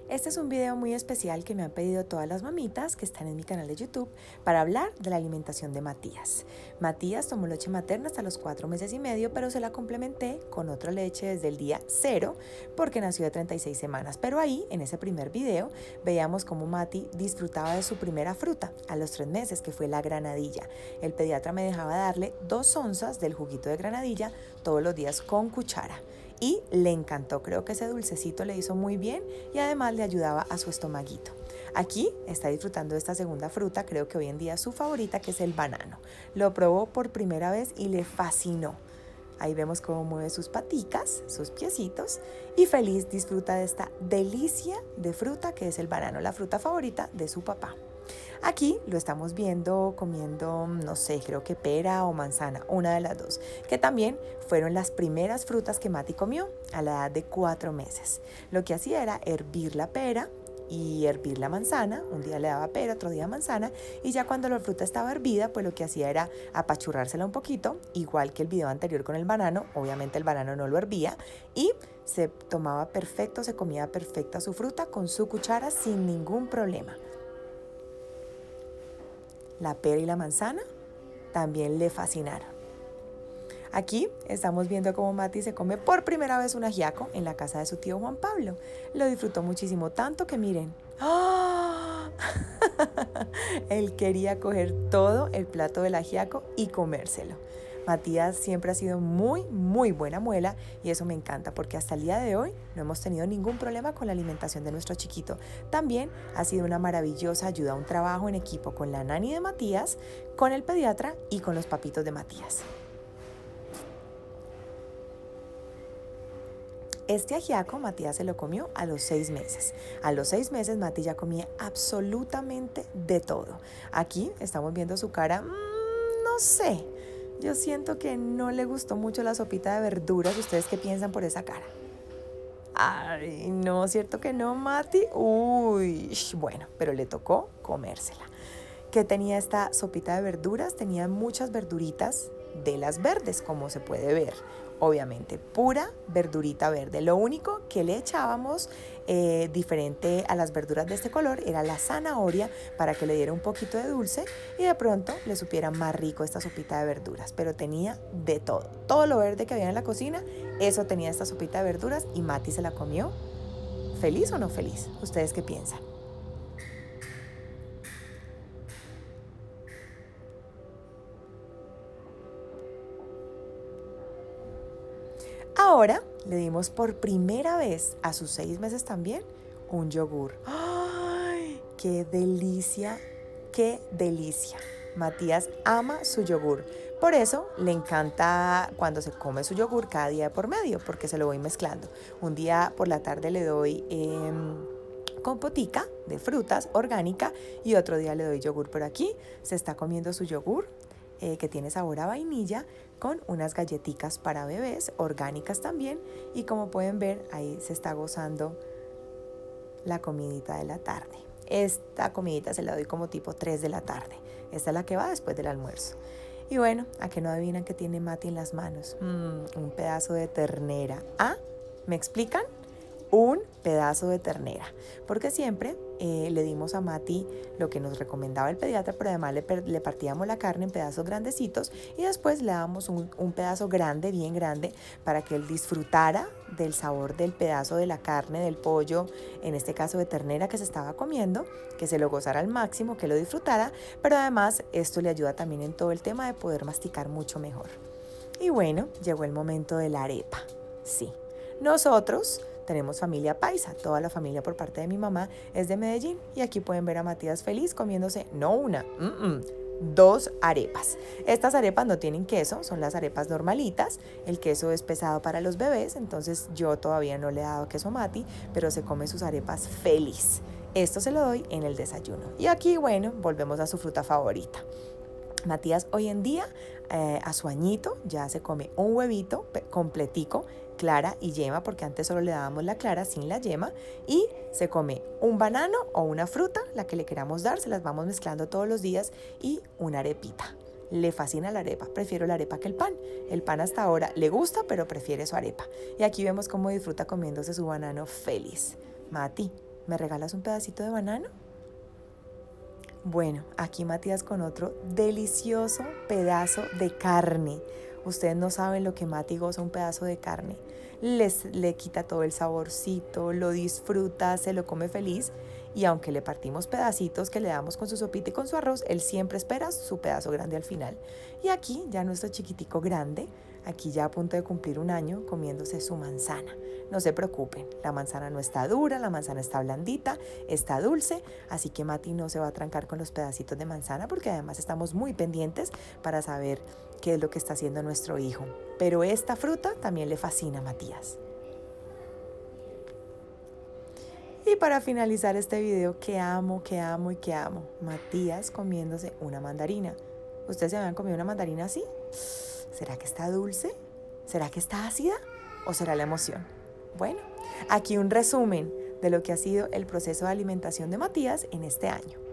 Este es un video muy especial que me han pedido todas las mamitas que están en mi canal de YouTube para hablar de la alimentación de Matías. Matías tomó leche materna hasta los 4 meses y medio, pero se la complementé con otra leche desde el día 0 porque nació de 36 semanas. Pero ahí, en ese primer video, veíamos cómo Mati disfrutaba de su primera fruta a los 3 meses, que fue la granadilla. El pediatra me dejaba darle 2 onzas del juguito de granadilla todos los días con cuchara. Y le encantó, creo que ese dulcecito le hizo muy bien y además le ayudaba a su estomaguito. Aquí está disfrutando de esta segunda fruta, creo que hoy en día es su favorita, que es el banano. Lo probó por primera vez y le fascinó. Ahí vemos cómo mueve sus paticas, sus piecitos, y feliz disfruta de esta delicia de fruta que es el banano, la fruta favorita de su papá. Aquí lo estamos viendo comiendo, no sé, creo que pera o manzana, una de las dos, que también fueron las primeras frutas que Mati comió a la edad de 4 meses. Lo que hacía era hervir la pera y hervir la manzana. Un día le daba pera, otro día manzana, y ya cuando la fruta estaba hervida, pues lo que hacía era apachurrársela un poquito, igual que el video anterior con el banano. Obviamente el banano no lo hervía y se tomaba perfecto, se comía perfecta su fruta con su cuchara sin ningún problema. La pera y la manzana también le fascinaron. Aquí estamos viendo cómo Mati se come por primera vez un ajiaco en la casa de su tío Juan Pablo. Lo disfrutó muchísimo, tanto que miren. ¡Oh! Él quería coger todo el plato del ajiaco y comérselo. Matías siempre ha sido muy buena muela y eso me encanta porque hasta el día de hoy no hemos tenido ningún problema con la alimentación de nuestro chiquito. También ha sido una maravillosa ayuda, un trabajo en equipo con la nani de Matías, con el pediatra y con los papitos de Matías. Este ajiaco Matías se lo comió a los 6 meses. A los 6 meses Mati ya comía absolutamente de todo. Aquí estamos viendo su cara, no sé. Yo siento que no le gustó mucho la sopita de verduras. ¿Ustedes qué piensan por esa cara? Ay, no, ¿cierto que no, Mati? Uy, bueno, pero le tocó comérsela. ¿Qué tenía esta sopita de verduras? Tenía muchas verduritas de las verdes, como se puede ver. Obviamente, pura verdurita verde. Lo único que le echábamos diferente a las verduras de este color era la zanahoria para que le diera un poquito de dulce y de pronto le supiera más rico esta sopita de verduras. Pero tenía de todo. Todo lo verde que había en la cocina, eso tenía esta sopita de verduras y Mati se la comió. ¿Feliz o no feliz? ¿Ustedes qué piensan? Ahora le dimos por primera vez a sus 6 meses también un yogur. ¡Ay! ¡Qué delicia! ¡Qué delicia! Matías ama su yogur. Por eso le encanta cuando se come su yogur cada día de por medio, porque se lo voy mezclando. Un día por la tarde le doy compotica de frutas orgánica y otro día le doy yogur. Pero aquí se está comiendo su yogur que tiene sabor a vainilla con unas galletitas para bebés, orgánicas también, y como pueden ver, ahí se está gozando la comidita de la tarde. Esta comidita se la doy como tipo 3 de la tarde. Esta es la que va después del almuerzo. Y bueno, ¿a qué no adivinan qué tiene Mati en las manos? Un pedazo de ternera. ¿Ah? ¿Me explican? Un pedazo de ternera, porque siempre le dimos a Mati lo que nos recomendaba el pediatra, pero además le partíamos la carne en pedazos grandecitos y después le dábamos un pedazo grande, bien grande, para que él disfrutara del sabor del pedazo de la carne, del pollo, en este caso de ternera que se estaba comiendo, que se lo gozara al máximo, que lo disfrutara, pero además esto le ayuda también en todo el tema de poder masticar mucho mejor. Y bueno, llegó el momento de la arepa. Sí, nosotros tenemos familia paisa, toda la familia por parte de mi mamá es de Medellín y aquí pueden ver a Matías feliz comiéndose no una, 2 arepas. Estas arepas no tienen queso, son las arepas normalitas, el queso es pesado para los bebés, entonces yo todavía no le he dado queso a Mati, pero se come sus arepas feliz. Esto se lo doy en el desayuno. Y aquí, bueno, volvemos a su fruta favorita. Matías hoy en día, a su añito, ya se come un huevito completico, clara y yema, porque antes solo le dábamos la clara sin la yema, y se come un banano o una fruta, la que le queramos dar, se las vamos mezclando todos los días, y una arepita. Le fascina la arepa, prefiero la arepa que el pan. El pan hasta ahora le gusta, pero prefiere su arepa. Y aquí vemos cómo disfruta comiéndose su banano feliz. Mati, ¿Me regalas un pedacito de banano? Bueno, aquí Matías con otro delicioso pedazo de carne. Ustedes no saben lo que Mati goza un pedazo de carne. Le quita todo el saborcito, lo disfruta, se lo come feliz. Y aunque le partimos pedacitos que le damos con su sopita y con su arroz, él siempre espera su pedazo grande al final. Y aquí ya nuestro chiquitico grande, aquí ya a punto de cumplir 1 año, comiéndose su manzana. No se preocupen, la manzana no está dura, la manzana está blandita, está dulce, así que Mati no se va a trancar con los pedacitos de manzana porque además estamos muy pendientes para saber qué es lo que está haciendo nuestro hijo. Pero esta fruta también le fascina a Matías. Y para finalizar este video, que amo, Matías comiéndose una mandarina. ¿Ustedes se habían comido una mandarina así? ¿Será que está dulce? ¿Será que está ácida? ¿O será la emoción? Bueno, aquí un resumen de lo que ha sido el proceso de alimentación de Matías en este año.